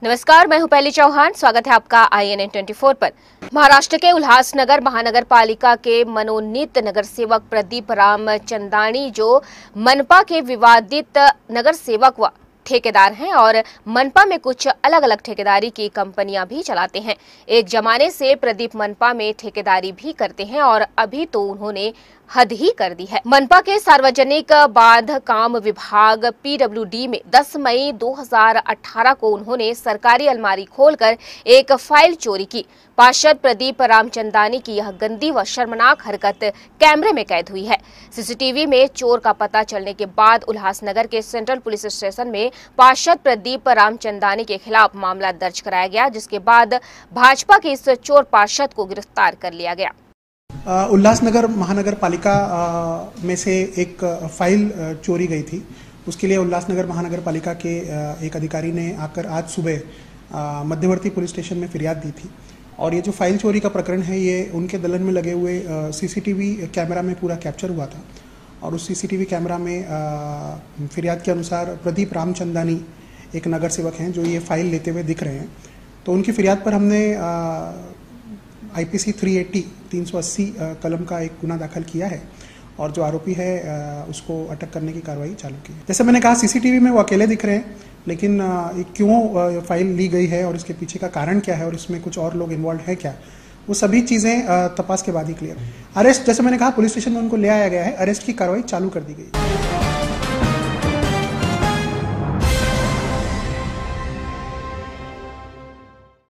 नमस्कार, मैं हूं पहली चौहान। स्वागत है आपका INN 24 पर। महाराष्ट्र के उल्हासनगर महानगर पालिका के मनोनीत नगर सेवक प्रदीप राम चंदानी, जो मनपा के विवादित नगर सेवक व ठेकेदार हैं और मनपा में कुछ अलग अलग ठेकेदारी की कंपनियां भी चलाते हैं। एक जमाने से प्रदीप मनपा में ठेकेदारी भी करते हैं और अभी तो उन्होंने हद ही कर दी है। मनपा के सार्वजनिक बांध काम विभाग PWD में 10 मई 2018 को उन्होंने सरकारी अलमारी खोलकर एक फाइल चोरी की। पार्षद प्रदीप रामचंदानी की यह गंदी व शर्मनाक हरकत कैमरे में कैद हुई है। CCTV में चोर का पता चलने के बाद उल्हासनगर के सेंट्रल पुलिस स्टेशन में पार्षद प्रदीप रामचंदानी के खिलाफ मामला दर्ज कराया गया, जिसके बाद भाजपा के इस चोर पार्षद को गिरफ्तार कर लिया गया। उल्हासनगर महानगर पालिका में से एक फाइल चोरी गई थी। उसके लिए उल्हासनगर महानगर पालिका के एक अधिकारी ने आकर आज सुबह मध्यवर्ती पुलिस स्टेशन में फिरियाद दी थी। और ये जो फाइल चोरी का प्रकरण है, ये उनके दलन में लगे हुए CCTV कैमरा में पूरा कैप्चर हुआ था। और उस CCTV कैमरा में फिरियाद के अनुसार प्रदीप रामचंदानी एक नगर सेवक हैं जो ये फाइल लेते हुए दिख रहे हैं। तो उनकी फिरियाद पर हमने IPC 380 कलम का एक गुना दाखिल किया है और जो आरोपी है उसको अटक करने की कार्रवाई चालू की है। जैसे मैंने कहा, CCTV में वो अकेले दिख रहे हैं, लेकिन क्यों फाइल ली गई है और इसके पीछे का कारण क्या है और इसमें कुछ और लोग इन्वॉल्व है क्या, वो सभी चीज़ें तपास के बाद ही क्लियर। अरेस्ट, जैसे मैंने कहा, पुलिस स्टेशन में उनको ले आया गया है, अरेस्ट की कार्रवाई चालू कर दी गई है।